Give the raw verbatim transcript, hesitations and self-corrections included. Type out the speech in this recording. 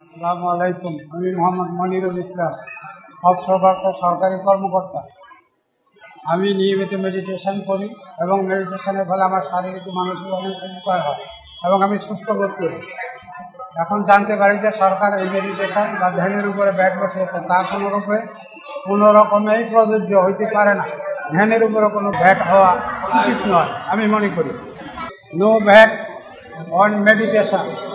আসসালামু আলাইকুম। আমি মোহাম্মদ মনিরুল ইসলাম, অবসরপ্রাপ্ত সরকারি কর্মকর্তা। আমি নিয়মিত মেডিটেশন করি এবং মেডিটেশনের ফলে আমার শারীরিক ও মানসিক অনেক উপকার হয় এবং আমি সুস্থ বোধ করি। এখন জানতে পারি যে সরকার এই মেডিটেশন বা ধ্যানের উপরে ব্যাট বসিয়েছে, তা কোনোরূপে কোনো রকমেই প্রযোজ্য হইতে পারে না। ধ্যানের উপরে কোনো ভ্যাট হওয়া উচিত নয় আমি মনে করি। No VAT on meditation.